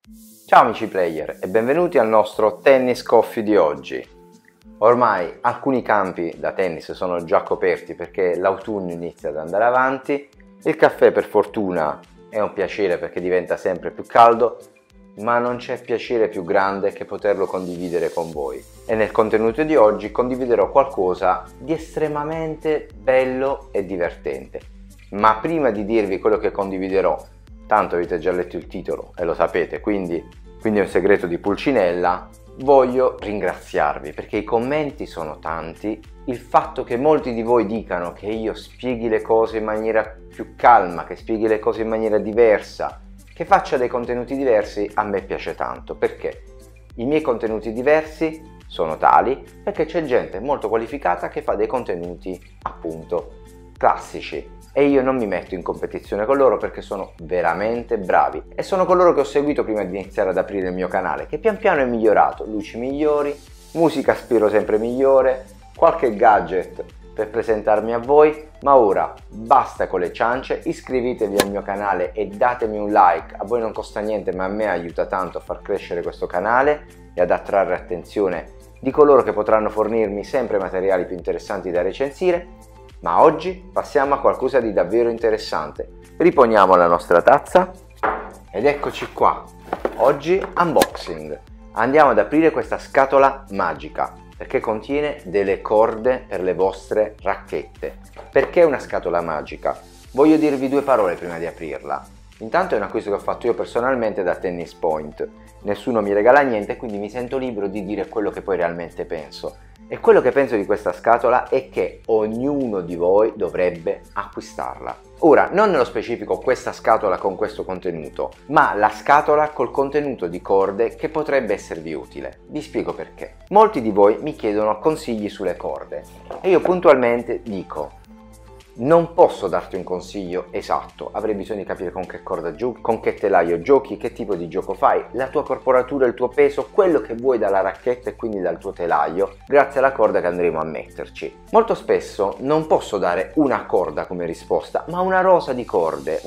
Ciao amici player e benvenuti al nostro Tennis Coffee di oggi. Ormai alcuni campi da tennis sono già coperti perché l'autunno inizia ad andare avanti, il caffè per fortuna è un piacere perché diventa sempre più caldo, ma non c'è piacere più grande che poterlo condividere con voi. E nel contenuto di oggi condividerò qualcosa di estremamente bello e divertente. Ma prima di dirvi quello che condividerò, tanto avete già letto il titolo e lo sapete, quindi è un segreto di Pulcinella, voglio ringraziarvi perché i commenti sono tanti, il fatto che molti di voi dicano che io spieghi le cose in maniera più calma, che spieghi le cose in maniera diversa, che faccia dei contenuti diversi, a me piace tanto, perché i miei contenuti diversi sono tali perché c'è gente molto qualificata che fa dei contenuti appunto classici e io non mi metto in competizione con loro perché sono veramente bravi e sono coloro che ho seguito prima di iniziare ad aprire il mio canale, che pian piano è migliorato, luci migliori, musica spero sempre migliore, qualche gadget per presentarmi a voi, ma ora basta con le ciance, iscrivetevi al mio canale e datemi un like, a voi non costa niente ma a me aiuta tanto a far crescere questo canale e ad attrarre attenzione di coloro che potranno fornirmi sempre materiali più interessanti da recensire, ma oggi passiamo a qualcosa di davvero interessante. Riponiamo la nostra tazza ed eccoci qua, oggi unboxing, andiamo ad aprire questa scatola magica perché contiene delle corde per le vostre racchette. Perché una scatola magica? Voglio dirvi due parole prima di aprirla. Intanto è un acquisto che ho fatto io personalmente da Tennis Point. Nessuno mi regala niente, quindi mi sento libero di dire quello che poi realmente penso. E quello che penso di questa scatola è che ognuno di voi dovrebbe acquistarla. Ora, non nello specifico questa scatola con questo contenuto, ma la scatola col contenuto di corde che potrebbe esservi utile. Vi spiego perché. Molti di voi mi chiedono consigli sulle corde e io puntualmente dico: non posso darti un consiglio esatto, avrei bisogno di capire con che corda giochi, con che telaio giochi, che tipo di gioco fai, la tua corporatura, il tuo peso, quello che vuoi dalla racchetta e quindi dal tuo telaio, grazie alla corda che andremo a metterci. Molto spesso non posso dare una corda come risposta, ma una rosa di corde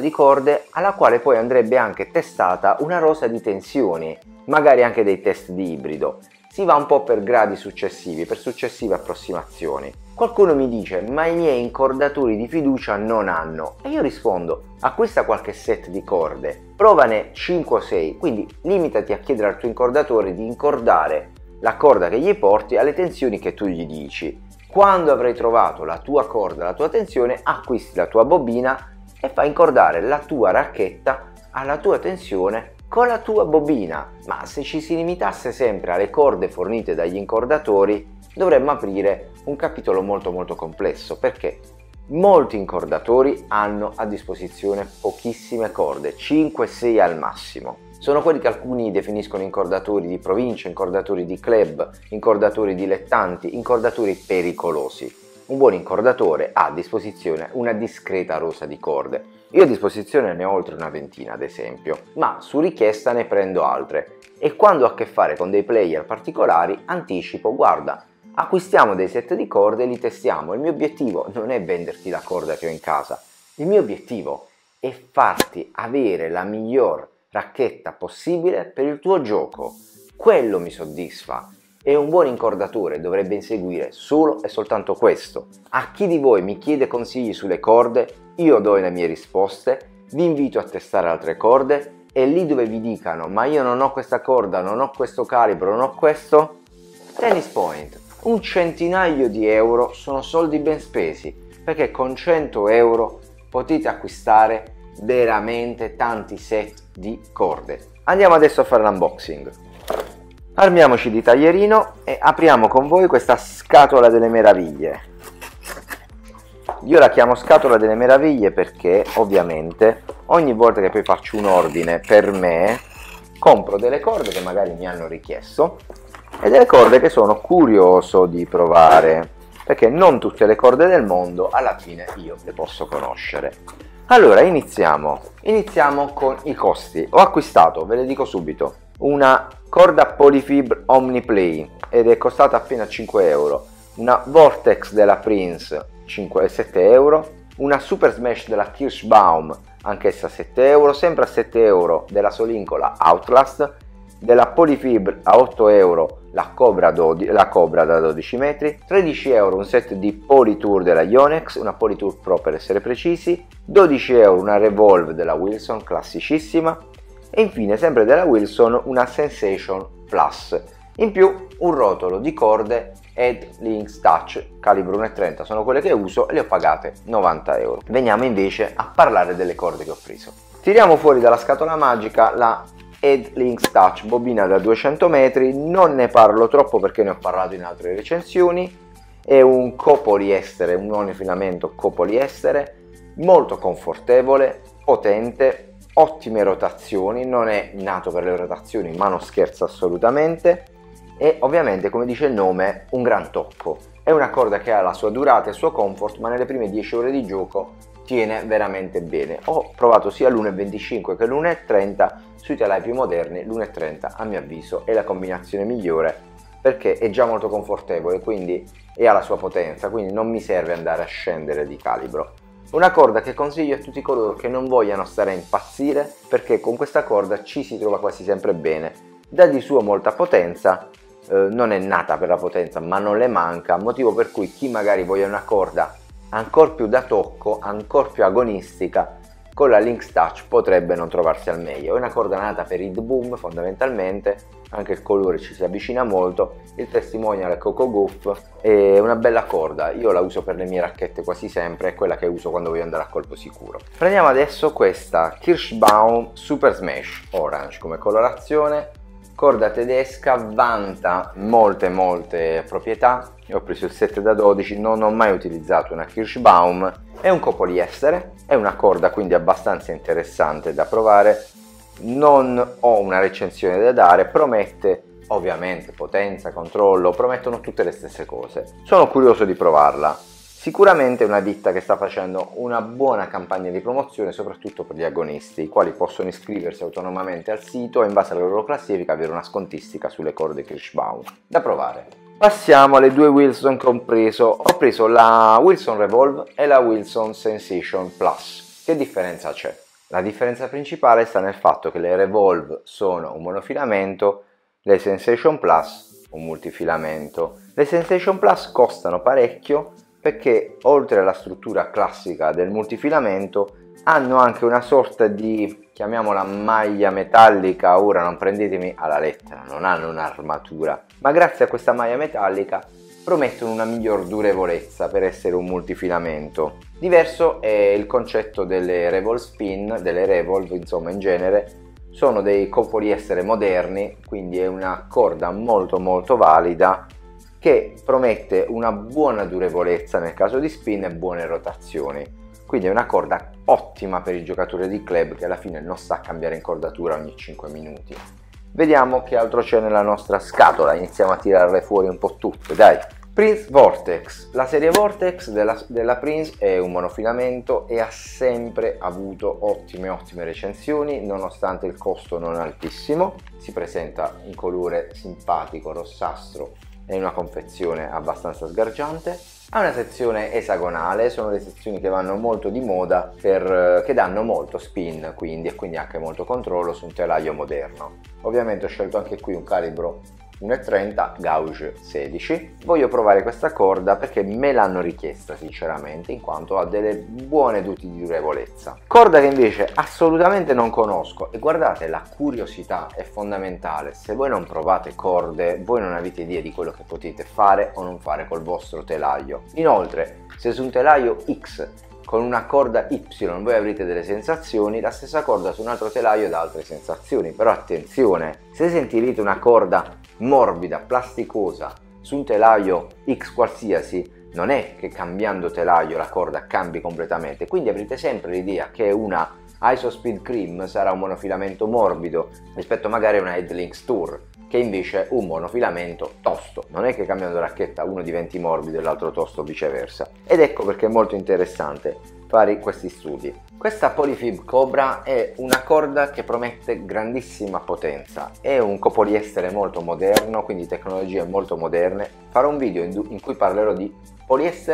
alla quale poi andrebbe anche testata una rosa di tensioni, magari anche dei test di ibrido. Si va un po' per gradi successivi, per successive approssimazioni. Qualcuno mi dice: ma i miei incordatori di fiducia non hanno. E io rispondo: acquista qualche set di corde, provane 5 o 6, quindi limitati a chiedere al tuo incordatore di incordare la corda che gli porti alle tensioni che tu gli dici. Quando avrai trovato la tua corda, la tua tensione, acquisti la tua bobina e fai incordare la tua racchetta alla tua tensione con la tua bobina. Ma se ci si limitasse sempre alle corde fornite dagli incordatori, dovremmo aprire un capitolo molto complesso, perché molti incordatori hanno a disposizione pochissime corde, 5-6 al massimo. Sono quelli che alcuni definiscono incordatori di provincia, incordatori di club, incordatori dilettanti, incordatori pericolosi. Un buon incordatore ha a disposizione una discreta rosa di corde. Io a disposizione ne ho oltre una ventina ad esempio, ma su richiesta ne prendo altre e quando ho a che fare con dei player particolari anticipo: guarda, acquistiamo dei set di corde e li testiamo. Il mio obiettivo non è venderti la corda che ho in casa, il mio obiettivo è farti avere la miglior racchetta possibile per il tuo gioco. Quello mi soddisfa. E un buon incordatore dovrebbe inseguire solo e soltanto questo. A chi di voi mi chiede consigli sulle corde, io do le mie risposte, vi invito a testare altre corde e lì dove vi dicano: ma io non ho questa corda, non ho questo calibro, non ho questo, Tennis Point, un centinaio di euro sono soldi ben spesi, perché con 100 euro potete acquistare veramente tanti set di corde. Andiamo adesso a fare l'unboxing. Armiamoci di taglierino e apriamo con voi questa scatola delle meraviglie. Io la chiamo scatola delle meraviglie perché ovviamente ogni volta che poi faccio un ordine per me compro delle corde che magari mi hanno richiesto e delle corde che sono curioso di provare, perché non tutte le corde del mondo alla fine io le posso conoscere. Allora iniziamo con i costi. Ho acquistato, ve le dico subito, una corda Polyfibre Omniplay ed è costata appena 5 euro, una Vortex della Prince 7 euro, una Super Smash della Kirschbaum anch'essa 7 euro, sempre a 7 euro della Solincola Outlast, della Polyfibre a 8 euro la Cobra da 12 metri, 13 euro un set di Polytour della Yonex, una Polytour Pro per essere precisi, 12 euro una Revolve della Wilson classicissima e infine sempre della Wilson una Sensation Plus. In più un rotolo di corde Ed Links Touch calibro 1,30, sono quelle che uso e le ho pagate 90 euro. Veniamo invece a parlare delle corde che ho preso. Tiriamo fuori dalla scatola magica la Ed Links Touch bobina da 200 metri, non ne parlo troppo perché ne ho parlato in altre recensioni. È un copoliestere, un monofilamento copoliestere molto confortevole, potente, ottime rotazioni, non è nato per le rotazioni ma non scherza assolutamente. E ovviamente, come dice il nome, un gran tocco. È una corda che ha la sua durata e il suo comfort, ma nelle prime 10 ore di gioco tiene veramente bene. Ho provato sia l'1,25 che l'1,30 sui telai più moderni. L'1,30 a mio avviso è la combinazione migliore perché è già molto confortevole, quindi e ha la sua potenza, quindi non mi serve andare a scendere di calibro. Una corda che consiglio a tutti coloro che non vogliano stare a impazzire, perché con questa corda ci si trova quasi sempre bene. Dà di suo molta potenza. Non è nata per la potenza ma non le manca, motivo per cui chi magari voglia una corda ancora più da tocco, ancora più agonistica, con la Links Touch potrebbe non trovarsi al meglio. È una corda nata per Hit Boom fondamentalmente, anche il colore ci si avvicina molto, il testimonial è Coco Gauff, è una bella corda, io la uso per le mie racchette quasi sempre, è quella che uso quando voglio andare a colpo sicuro. Prendiamo adesso questa Kirschbaum Super Smash Orange come colorazione. Corda tedesca, vanta molte proprietà. Io ho preso il set da 12, non ho mai utilizzato una Kirschbaum. È un copoliestere, è una corda quindi abbastanza interessante da provare. Non ho una recensione da dare, promette ovviamente potenza, controllo, promettono tutte le stesse cose. Sono curioso di provarla. Sicuramente è una ditta che sta facendo una buona campagna di promozione, soprattutto per gli agonisti, i quali possono iscriversi autonomamente al sito e in base alla loro classifica avere una scontistica sulle corde Kirschbaum da provare. Passiamo alle due Wilson che ho preso. Ho preso la Wilson Revolve e la Wilson Sensation Plus. Che differenza c'è? La differenza principale sta nel fatto che le Revolve sono un monofilamento, le Sensation Plus un multifilamento. Le Sensation Plus costano parecchio perché oltre alla struttura classica del multifilamento hanno anche una sorta di, chiamiamola maglia metallica, ora non prendetemi alla lettera, non hanno un'armatura, ma grazie a questa maglia metallica promettono una miglior durevolezza per essere un multifilamento. Diverso è il concetto delle Revolve Spin, delle Revolve insomma in genere, sono dei copoliestere moderni, quindi è una corda molto valida che promette una buona durevolezza nel caso di spin e buone rotazioni. Quindi è una corda ottima per il giocatore di club che alla fine non sta a cambiare incordatura ogni 5 minuti. Vediamo che altro c'è nella nostra scatola, iniziamo a tirarle fuori un po' tutte, dai! Prince Vortex. La serie Vortex della Prince è un monofilamento e ha sempre avuto ottime recensioni nonostante il costo non altissimo. Si presenta in colore simpatico rossastro e in una confezione abbastanza sgargiante. Ha una sezione esagonale, sono le sezioni che vanno molto di moda che danno molto spin e quindi anche molto controllo su un telaio moderno. Ovviamente ho scelto anche qui un calibro 1,30 gauge 16. Voglio provare questa corda perché me l'hanno richiesta sinceramente, in quanto ha delle buone doti di durevolezza. Corda che invece assolutamente non conosco, e guardate, la curiosità è fondamentale. Se voi non provate corde, voi non avete idea di quello che potete fare o non fare col vostro telaio. Inoltre, se su un telaio X con una corda Y voi avrete delle sensazioni, la stessa corda su un altro telaio dà altre sensazioni. Però attenzione, se sentirete una corda morbida, plasticosa su un telaio X qualsiasi, non è che cambiando telaio la corda cambi completamente, quindi avrete sempre l'idea che una Isospeed Cream sarà un monofilamento morbido rispetto magari a una Headlinks Tour, che invece è un monofilamento tosto. Non è che cambiando racchetta uno diventi morbido e l'altro tosto o viceversa. Ed ecco perché è molto interessante fare questi studi. Questa Polyfibre Cobra è una corda che promette grandissima potenza, è un copoliestere molto moderno, quindi tecnologie molto moderne. Farò un video in cui parlerò di poliestere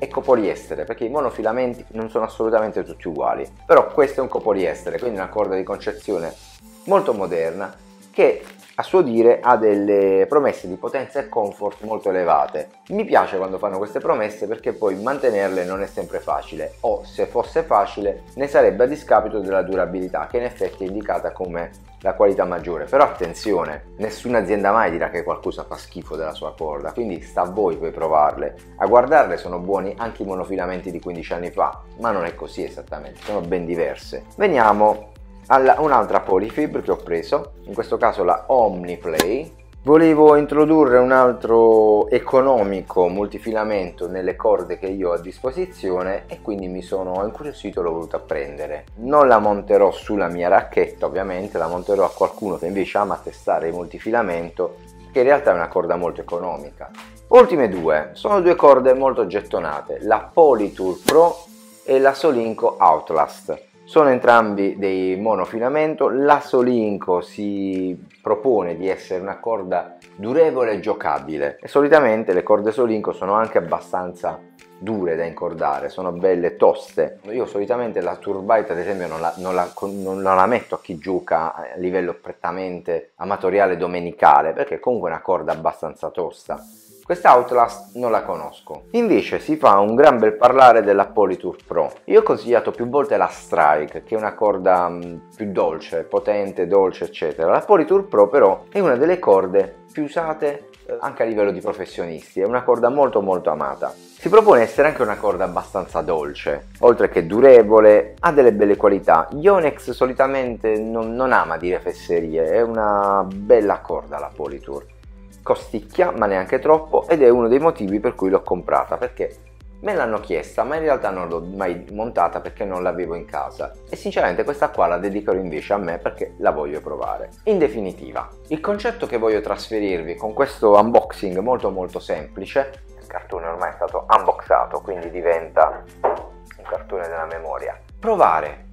è copoliestere, perché i monofilamenti non sono assolutamente tutti uguali, però questo è un copoliestere, quindi una corda di concezione molto moderna che a suo dire ha delle promesse di potenza e comfort molto elevate. Mi piace quando fanno queste promesse perché poi mantenerle non è sempre facile, o se fosse facile ne sarebbe a discapito della durabilità, che in effetti è indicata come la qualità maggiore. Però attenzione, nessuna azienda mai dirà che qualcosa fa schifo della sua corda, quindi sta a voi poi provarle. A guardarle sono buoni anche i monofilamenti di 15 anni fa, ma non è così esattamente, sono ben diverse. Veniamo un'altra Polyfib che ho preso, in questo caso la OmniPlay. Volevo introdurre un altro economico multifilamento nelle corde che io ho a disposizione e quindi mi sono incuriosito e l'ho voluta prendere. Non la monterò sulla mia racchetta, ovviamente, la monterò a qualcuno che invece ama testare il multifilamento, che in realtà è una corda molto economica. Ultime due, sono due corde molto gettonate, la Polytour Pro e la Solinco Outlast. Sono entrambi dei monofilamento. La Solinco si propone di essere una corda durevole e giocabile e solitamente le corde Solinco sono anche abbastanza dure da incordare, sono belle toste. Io solitamente la Turbite ad esempio non la metto a chi gioca a livello prettamente amatoriale domenicale, perché comunque è una corda abbastanza tosta. Questa Outlast non la conosco. Invece si fa un gran bel parlare della Polytour Pro. Io ho consigliato più volte la Strike, che è una corda più dolce, potente, dolce, eccetera. La Polytour Pro però è una delle corde più usate anche a livello di professionisti, è una corda molto molto amata. Si propone essere anche una corda abbastanza dolce, oltre che durevole, ha delle belle qualità. Yonex solitamente non ama dire fesserie, è una bella corda la Polytour. Costicchia, ma neanche troppo, ed è uno dei motivi per cui l'ho comprata, perché me l'hanno chiesta, ma in realtà non l'ho mai montata perché non l'avevo in casa e sinceramente questa qua la dedicherò invece a me perché la voglio provare. In definitiva, il concetto che voglio trasferirvi con questo unboxing molto semplice, il cartone ormai è stato unboxato, quindi diventa un cartone della memoria. Provare.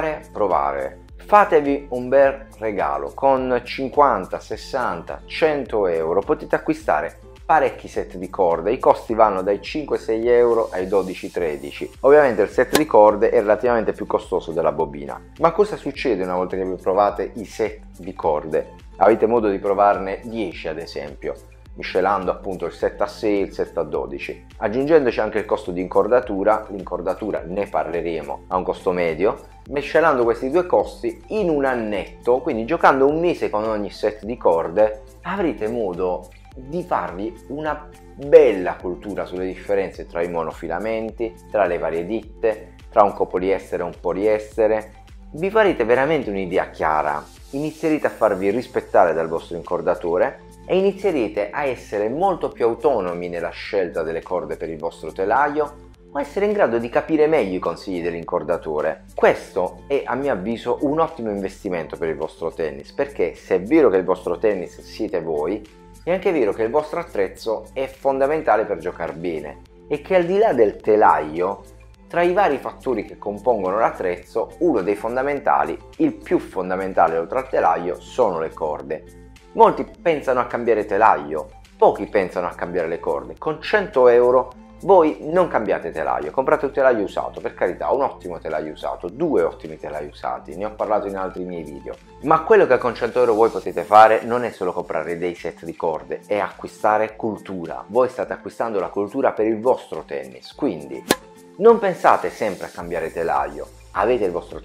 Fatevi un bel regalo, con 50, 60, 100 euro potete acquistare parecchi set di corde, i costi vanno dai 5-6 euro ai 12-13. Ovviamente il set di corde è relativamente più costoso della bobina. Ma cosa succede una volta che vi provate i set di corde? Avete modo di provarne 10 ad esempio, miscelando appunto il set a 6 e il set a 12, aggiungendoci anche il costo di incordatura. L'incordatura ne parleremo, a un costo medio. Miscelando questi due costi in un annetto, quindi giocando un mese con ogni set di corde, avrete modo di farvi una bella cultura sulle differenze tra i monofilamenti, tra le varie ditte, tra un copoliestere e un poliestere. Vi farete veramente un'idea chiara, inizierete a farvi rispettare dal vostro incordatore e inizierete a essere molto più autonomi nella scelta delle corde per il vostro telaio, o essere in grado di capire meglio i consigli dell'incordatore. Questo è a mio avviso un ottimo investimento per il vostro tennis, perché se è vero che il vostro tennis siete voi, è anche vero che il vostro attrezzo è fondamentale per giocare bene e che al di là del telaio, tra i vari fattori che compongono l'attrezzo, uno dei fondamentali, il più fondamentale oltre al telaio, sono le corde. Molti pensano a cambiare telaio, pochi pensano a cambiare le corde. Con 100 euro voi non cambiate telaio, comprate un telaio usato, per carità, un ottimo telaio usato, due ottimi telai usati, ne ho parlato in altri miei video. Ma quello che con 100 euro voi potete fare non è solo comprare dei set di corde, è acquistare cultura. Voi state acquistando la cultura per il vostro tennis, quindi non pensate sempre a cambiare telaio. Avete il vostro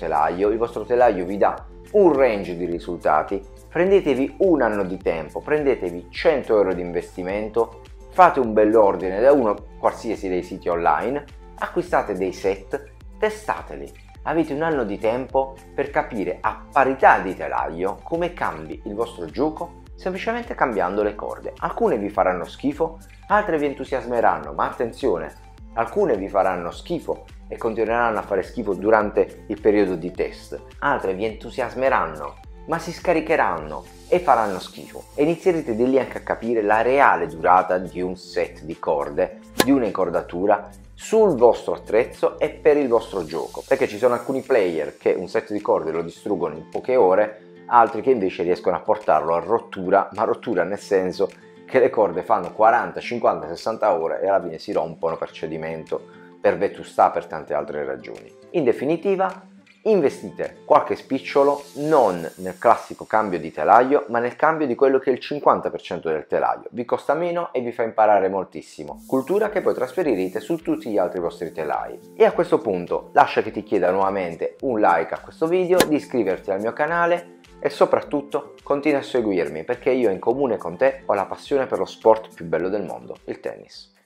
telaio vi dà un range di risultati, prendetevi un anno di tempo, prendetevi 100 euro di investimento, fate un bell'ordine da uno qualsiasi dei siti online, acquistate dei set, testateli. Avete un anno di tempo per capire a parità di telaio come cambi il vostro gioco semplicemente cambiando le corde. Alcune vi faranno schifo, altre vi entusiasmeranno, ma attenzione, alcune vi faranno schifo e continueranno a fare schifo durante il periodo di test, altre vi entusiasmeranno ma si scaricheranno e faranno schifo e inizierete di lì anche a capire la reale durata di un set di corde, di un'incordatura sul vostro attrezzo e per il vostro gioco, perché ci sono alcuni player che un set di corde lo distruggono in poche ore, altri che invece riescono a portarlo a rottura, ma rottura nel senso che le corde fanno 40, 50, 60 ore e alla fine si rompono per cedimento per vetustà, per tante altre ragioni. In definitiva, investite qualche spicciolo non nel classico cambio di telaio, ma nel cambio di quello che è il 50% del telaio. Vi costa meno e vi fa imparare moltissimo, cultura che poi trasferirete su tutti gli altri vostri telai. E a questo punto lascia che ti chieda nuovamente un like a questo video, di iscriverti al mio canale e soprattutto continua a seguirmi, perché io in comune con te ho la passione per lo sport più bello del mondo, il tennis.